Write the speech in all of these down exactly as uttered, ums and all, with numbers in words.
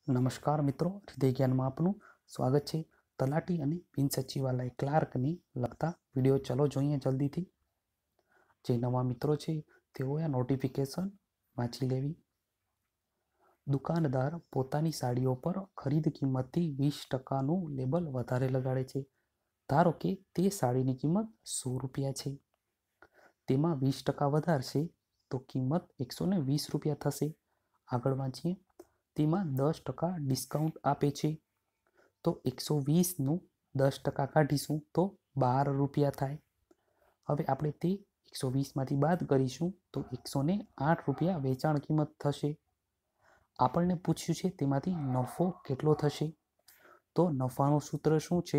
નમસ્કાર મિત્રો, હૃદય જ્ઞાનમાં આપનું સ્વાગત છે। તલાટી અને બિન સચિવાલય ક્લાર્કની લગતા વિડીયો ચલો જોઈએ જલ્દીથી। જે નવા મિત્રો છે તેઓએ આ નોટિફિકેશન વાંચી લેવી। દુકાનદાર પોતાની સાડીઓ પર ખરીદ કિંમતથી વીસ ટકાનું લેબલ વધારે લગાડે છે। ધારો કે તે સાડીની કિંમત સો રૂપિયા છે, તેમાં વીસ ટકા વધારશે તો કિંમત એકસો ને વીસ રૂપિયા થશે। આગળ વાંચીએ। તેમાં દસ ટકા ડિસ્કાઉન્ટ આપે છે, તો એકસો વીસનું દસ ટકા કાઢીશું તો બાર રૂપિયા થાય। હવે આપણે તે એકસો વીસમાંથી બાદ કરીશું તો એકસો ને આઠ રૂપિયા વેચાણ કિંમત થશે। આપણને પૂછ્યું છે તેમાંથી નફો કેટલો થશે, તો નફાનું સૂત્ર શું છે?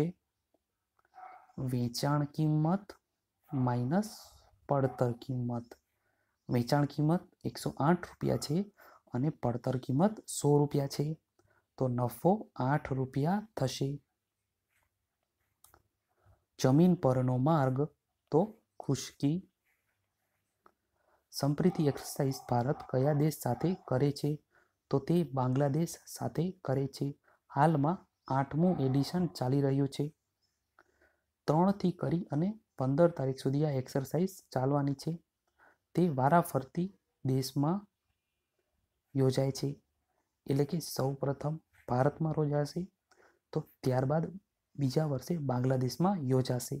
વેચાણ કિંમત માઇનસ પડતર કિંમત। વેચાણ કિંમત એકસો આઠ રૂપિયા છે અને પડતર કિંમત સો રૂપિયા છે, તો નફો આઠ રૂપિયા થશે। જમીન પરનો માર્ગ તો ખુશ્કી। સંપ્રીતિ એક્સરસાઇઝ ભારત કયા દેશ સાથે કરે છે, તો તે બાંગ્લાદેશ સાથે કરે છે। હાલમાં આઠમું એડિશન ચાલી રહ્યું છે। ત્રણથી કરી અને પંદર તારીખ સુધી આ એક્સરસાઇઝ ચાલવાની છે। તે વારાફરતી દેશમાં યોજાય છે, એટલે કે સૌ પ્રથમ ભારતમાં યોજાશે તો ત્યારબાદ બીજા વર્ષે બાંગ્લાદેશમાં યોજાશે।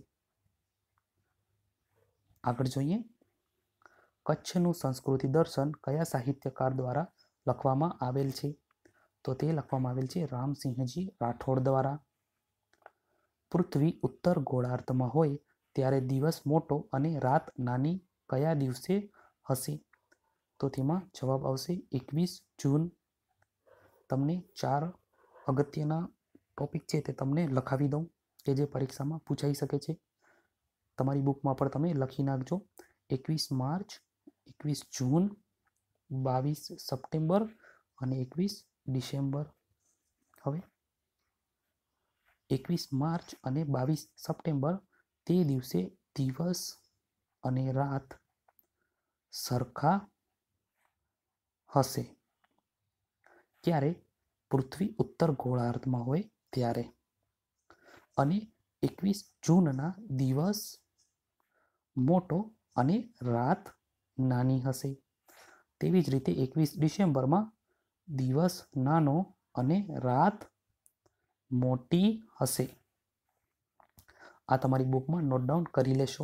આગળ જોઈએ। કચ્છનું સંસ્કૃતિ દર્શન કયા સાહિત્યકાર દ્વારા લખવામાં આવેલ છે, તો તે લખવામાં આવેલ છે રામસિંહજી રાઠોડ દ્વારા। પૃથ્વી ઉત્તર ગોળાર્ધમાં હોય ત્યારે દિવસ મોટો અને રાત નાની કયા દિવસે હશે, તો તેમાં જવાબ આવશે એકવીસ જૂન। તમને ચાર અગત્યના ટોપિક છે તે તમને લખાવી દઉં કે જે પરીક્ષામાં પૂછાઈ શકે છે। તમારી બુકમાં પણ તમે લખી નાખજો। એકવીસ માર્ચ, એકવીસ જૂન, બાવીસ સપ્ટેમ્બર અને એકવીસ ડિસેમ્બર। હવે એકવીસ માર્ચ અને બાવીસ સપ્ટેમ્બર તે દિવસે દિવસ અને રાત સરખા હશે, ક્યારે? પૃથ્વી ઉત્તર ગોળાર્ધમાં હોય ત્યારે। અને એકવીસ જૂનના દિવસ મોટો અને રાત નાની હશે। તેવી જ રીતે એકવીસ ડિસેમ્બરમાં દિવસ નાનો અને રાત મોટી હશે। આ તમારી બુકમાં નોટ ડાઉન કરી લેશો।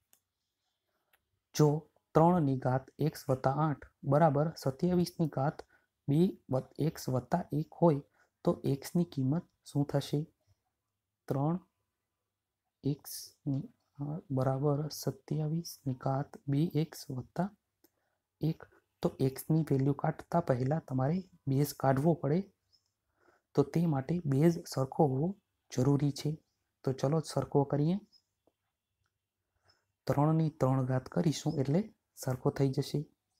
જો ત્રણની ઘાત એક્સ વત્તા આઠ બરાબર સત્યાવીસની ઘાત બે એક્સ વત્તા એક હોય તો એક્સની કિંમત શું થશે? ત્રણ એક્સની બરાબર સત્યાવીસની ઘાત બે એક્સ વત્તા એક, તો એક્સની વેલ્યુ કાઢતા પહેલાં તમારે બેઝ કાઢવો પડે, તો તે માટે બેઝ સરખો હોવો જરૂરી છે। તો ચલો સરખો કરીએ। ત્રણની ત્રણ ઘાત કરીશું એટલે સરખો થઈ જશે।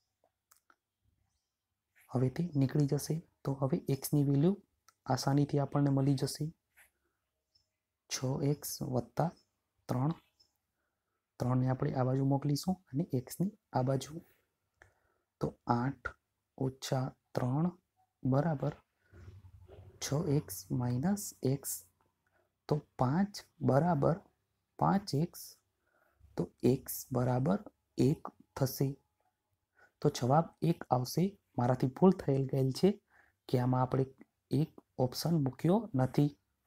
હવે તે નીકળી જશે, તો હવે એક્સની વેલ્યુ આસાનીથી આપણને મળી જશે છ એક્સ વત્તા ત્રણ। ત્રણને આપણે આ બાજુ મોકલીશું અને એક્સની આ બાજુ, તો આઠ ઓછા ત્રણ બરાબર છ એક્સ માઇનસ એક્સ, તો પાંચ બરાબર પાંચ એક્સ, તો એક્સ બરાબર એક થશે। તો જવાબ એક આવશે। મારાથી ભૂલ થઈ ગયેલ છે કે આમાં આપણે એક ઓપ્શન મૂક્યો નથી,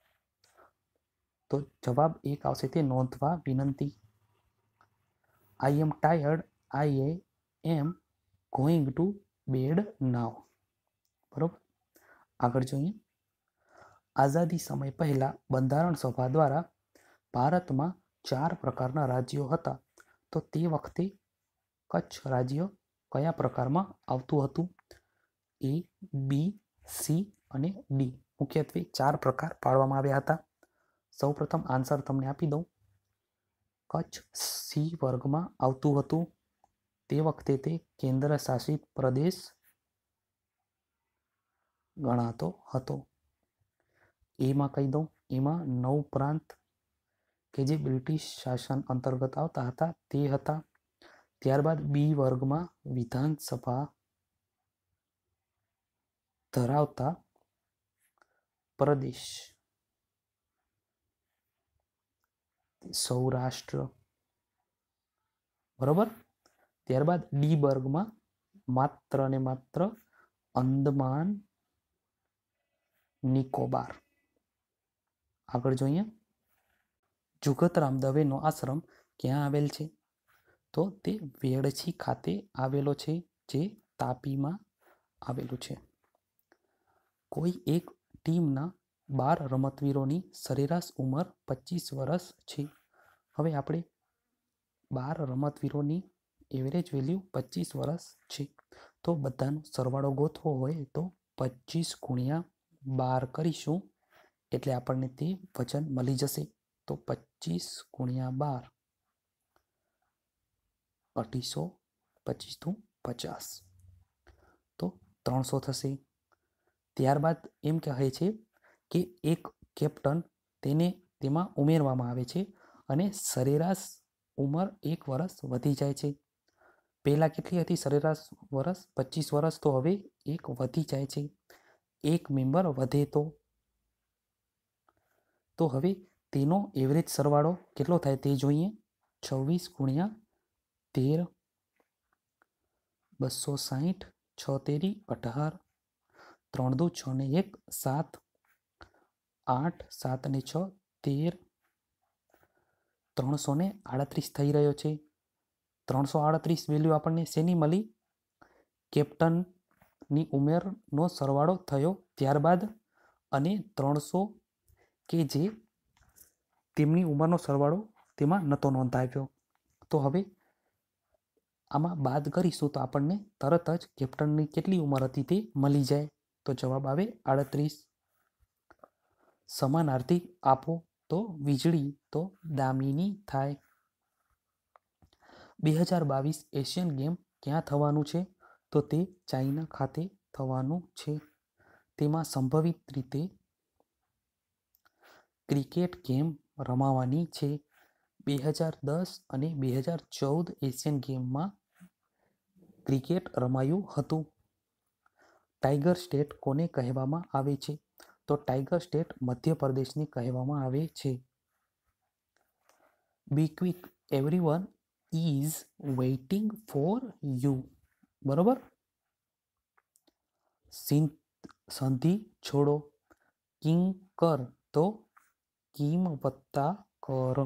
તો જવાબ એક આવશે તે નોંધવા વિનંતી। I am tired, I am going to bed now. બરોબર, આગળ જોઈએ। આઝાદી સમય પહેલા બંધારણ સભા દ્વારા ભારતમાં ચાર પ્રકારના રાજ્યો હતા, તો તે વખતે કચ્છ રાજ્ય કયા પ્રકારમાં આવતું હતું? એ, બી, સી અને ડી, મુખ્યત્વે ચાર પ્રકાર પાડવામાં આવ્યા હતા। સૌ પ્રથમ આન્સર તમને આપી દઉં। કચ્છ સી વર્ગમાં આવતું હતું, તે વખતે તે કેન્દ્ર શાસિત પ્રદેશ ગણાતો હતો। એમાં કહી દઉં, એમાં નવ પ્રાંત કે જે બ્રિટિશ શાસન અંતર્ગત આવતા હતા તે હતા। ત્યારબાદ બી વર્ગમાં વિધાનસભા ધરાવતા પ્રદેશ, સૌરાષ્ટ્ર, બરોબર. ત્યારબાદ ડી વર્ગમાં માત્ર ને માત્ર અંદમાન નિકોબાર. આગળ જોઈએ, જુગતરામ દવેનો આશ્રમ ક્યાં આવેલ છે? તો તે વેડછી ખાતે આવેલો છે, જે તાપીમાં આવેલું છે. કોઈ એક ટીમના બાર રમતવીરોની સરેરાશ ઉંમર પચીસ વર્ષ છે. હવે આપણે બાર રમતવીરોની એવરેજ વેલ્યુ પચીસ વર્ષ છે, તો બધાનો સરવાળો ગોતવો હોય તો પચીસ ગુણ્યા બાર કરીશું એટલે આપણને તે વજન મળી જશે. તો પચીસ ગુણ્યા બાર, અઢીસો, પચીસ તું પચાસ, તો ત્રણસો થશે. ત્યારબાદ એમ કહે છે કે એક કેપ્ટન તેને તેમાં ઉમેરવામાં આવે છે અને સરેરાશ ઉંમર એક વર્ષ વધી જાય છે. પહેલાં કેટલી હતી સરેરાશ વર્ષ? પચીસ વર્ષ. તો હવે એક વધી જાય છે. એક મેમ્બર વધે તો તો હવે તેનો એવરેજ સરવાળો કેટલો થાય તે જોઈએ. છવ્વીસ ગુણ્યા તેર, બસો સાહીઠ, છ તેરી અઢાર, ત્રણ દુ છ ને એક સાત, આઠ, સાત ને છ તેર, ત્રણસો ને આડત્રીસ થઈ રહ્યો છે. ત્રણસો આડત્રીસ વેલ્યુ આપણને શેની મળી? કેપ્ટનની ઉંમરનો સરવાળો થયો ત્યારબાદ, અને ત્રણસો કે જે તેમની ઉંમરનો સરવાળો તેમાં નહોતો નોંધાવ્યો. તો હવે આમાં બાદ કરીશું તો આપણને તરત જ કેપ્ટનની કેટલી ઉંમર હતી તે મળી જાય. તો જવાબ આવે આડત્રીસ. સમાનાર્થી આપો તો વીજળી તો દામિની થાય. બે હજાર બાવીસ એશિયન ગેમ ક્યાં થવાનું છે? તો તે ચાઇના ખાતે થવાનું છે. તેમાં સંભવિત રીતે ક્રિકેટ ગેમ રમાવાની છે. બે હજાર દસ અને બે હજાર ચૌદ એશિયન ગેમમાં ક્રિકેટ રમાયું હતું. ટાઈગર સ્ટેટ કોને કહેવામાં આવે છે? તો ટાઈગર સ્ટેટ મધ્યપ્રદેશને કહેવામાં આવે છે. Be quick, everyone is waiting for you. બરોબર. સંધિ છોડો. કિંકર તો કિમ વત્તા કર.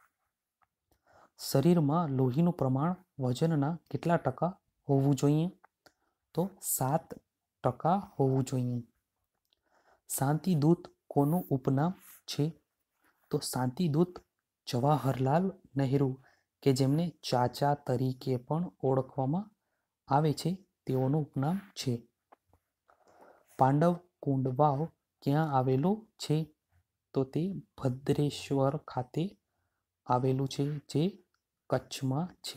શરીરમાં લોહીનું પ્રમાણ વજનના કેટલા ટકા હોવું જોઈએ? તો સાત ટકા હોવું જોઈએ. શાંતિદૂત કોનું ઉપનામ છે? તો શાંતિદૂત જવાહરલાલ નહેરુ, કે જેમને ચાચા તરીકે પણ ઓળખવામાં આવે છે, તેઓનું ઉપનામ છે. પાંડવ કુંડ વાવ ક્યાં આવેલું છે? તો તે ભદ્રેશ્વર ખાતે આવેલું છે, જે કચ્છમાં છે.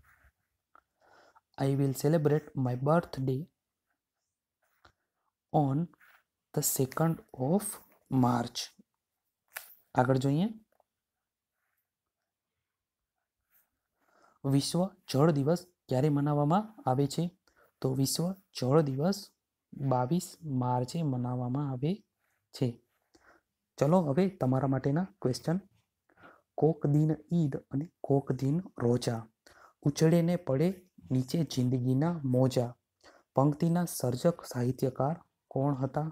I will celebrate my birthday on the second of March. આગળ જોઈએ, વિશ્વ જળ દિવસ ક્યારે મનાવવામાં આવે છે? તો વિશ્વ જળ દિવસ બાવીસ માર્ચે મનાવવામાં આવે છે. ચલો હવે તમારા માટેના ક્વેશ્ચન. કોક દિન ઈદ અને કોક દિન રોજા, ઉછળે ને પડે નીચે જિંદગીના મોજા. પંક્તિના સર્જક સાહિત્યકાર કોણ હતા?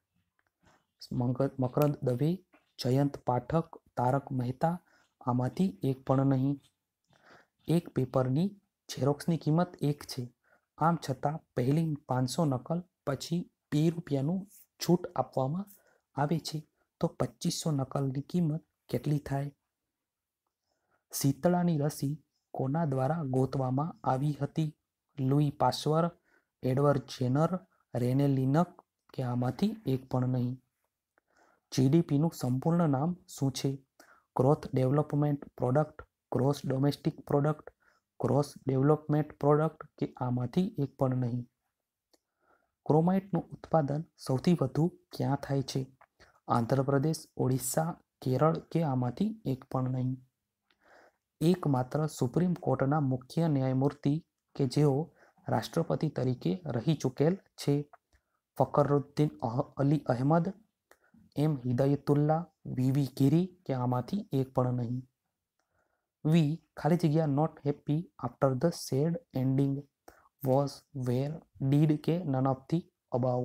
મકરંદ દવે, જયંત પાઠક, તારક મહેતા. આમાંથી એક પણ નહીં. એક પેપરની ઝેરોક્સની કિંમત એક છે, આમ છતાં પહેલી પાંચસો નકલ પછી બે રૂપિયાનું છૂટ આપવામાં આવે છે, તો પચીસો નકલની કિંમત કેટલી થાય? શીતળાની રસી કોના દ્વારા ગોતવામાં આવી હતી? Louis Pasteur, Edward Jenner, Rene Laennec, કે આમાંથી એક પણ નહીં. જીડીપીનું સંપૂર્ણ નામ શું છે? Growth development product, gross domestic product, gross development product, કે આમાંથી એક પણ નહીં. ક્રોમાઇટનું ઉત્પાદન સૌથી વધુ ક્યાં થાય છે? આંધ્રપ્રદેશ, ઓડિશા, કેરળ, કે આમાંથી એક પણ નહીં. એકમાત્ર સુપ્રીમ કોર્ટના મુખ્ય ન્યાયમૂર્તિ કે જેઓ રાષ્ટ્રપતિ તરીકે રહી ચૂકેલ છે? ફખરુદ્દીન અલી અહેમદ, એમ હિદાયતુલ્લા, વીવી ગીરી કે આમાંથી એક પણ નહીં. વી ખાલી જગ્યા not happy after the sad ending, was, were, did કે નન ઓફ ધી અબાવ.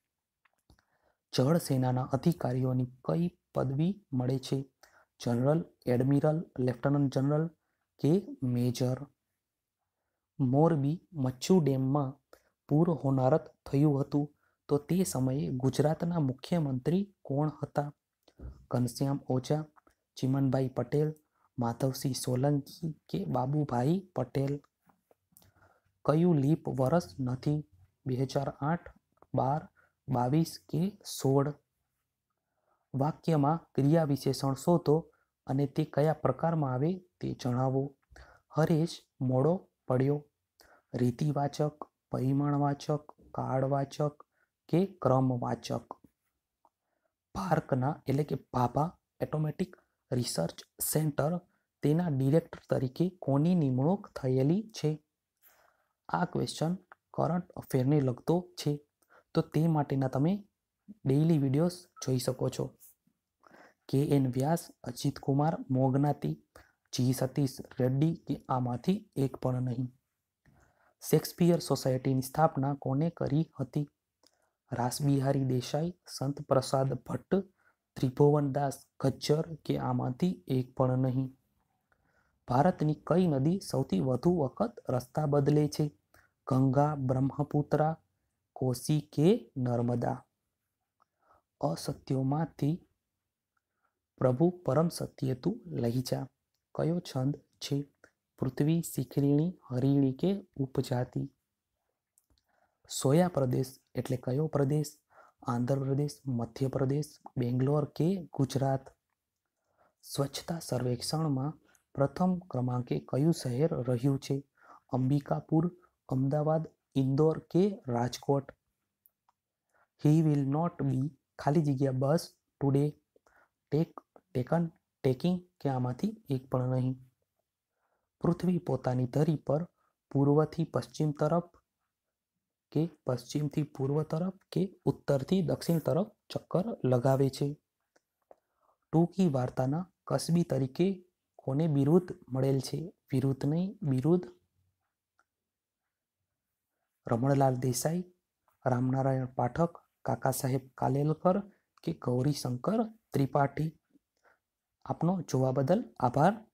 જળ સેનાના અધિકારીઓની કઈ પદવી મળે છે? જનરલ, એડમિરલ, લેફ્ટનન્ટ જનરલ કે મેજર. મોરબી મચ્છુ ડેમમાં પૂર હોનારત થયું હતું તો તે સમયે ગુજરાતના મુખ્યમંત્રી કોણ હતા? ઘનશ્યામ ઓઝા, ચીમનભાઈ પટેલ, માધવસિંહ સોલંકી કે બાબુભાઈ પટેલ. કયું લીપ વર્ષ નથી? બે હજાર આઠ, બાર, બાવીસ કે સોળ. વાક્યમાં ક્રિયા વિશેષણ શોધો અને તે કયા પ્રકારમાં આવે તે જણાવો. હરેશ મોડો પડ્યો. રીતિવાચક, પરિમાણવાચક, કાળવાચક કે ક્રમવાચક. ભારકના એટલે કે ભાભા એટોમેટિક રિસર્ચ સેન્ટર, તેના ડિરેક્ટર તરીકે કોની નિમણૂક થયેલી છે? આ ક્વેશ્ચન કરંટ અફેરને લગતો છે, તો તે માટેના તમે ડેઇલી વિડીયોઝ જોઈ શકો છો. કે એન વ્યાસ, અજીત કુમાર મોગનાતી, જી સતીશ રેડ્ડી કે આમાંથી એક પણ નહીં. શેક્સપિયર સોસાયટીની સ્થાપના કોને કરી હતી? રાસબિહારી દેસાઈ, સંત પ્રસાદ ભટ્ટ, ત્રિભુવનદાસ ગજ્જર કે આમાંથી એક પણ નહીં. ભારતની કઈ નદી સૌથી વધુ વખત રસ્તા બદલે છે? ગંગા, બ્રહ્મપુત્રા, કોસી કે નર્મદા. અસત્યોમાંથી પ્રભુ પરમ સત્ય તું લઈ જા કયો છંદ છે? પૃથ્વી, શિખરીણી, હરિણી કે ઉપજાતિ. સોયા પ્રદેશ એટલે કયો પ્રદેશ? આંધ્રપ્રદેશ, મધ્યપ્રદેશ, બેંગ્લોર કે ગુજરાત. સ્વચ્છતા સર્વેક્ષણમાં પ્રથમ ક્રમાંકે કયું શહેર રહ્યું છે? અંબિકાપુર, અમદાવાદ, ઇન્દોર કે Rajkot. He will not be ખાલી જગ્યા bus today, take, taken, taking કે આમાંથી એક પણ નહીં. પૃથ્વી પોતાની ધરી પર પૂર્વથી પશ્ચિમ તરફ કે પશ્ચિમથી પૂર્વ તરફ કે ઉત્તરથી દક્ષિણ તરફ ચક્કર લગાવે છે. ટૂંકી વાર્તાના કસબી તરીકે કોને બિરુદ મળેલ છે? વિરુદ્ધ નહીં, બિરુદ. રમણલાલ દેસાઈ, રામનારાયણ પાઠક, કાકા સાહેબ કાલેલકર કે ગૌરીશંકર ત્રિપાઠી. આપનો જોવા બદલ આભાર.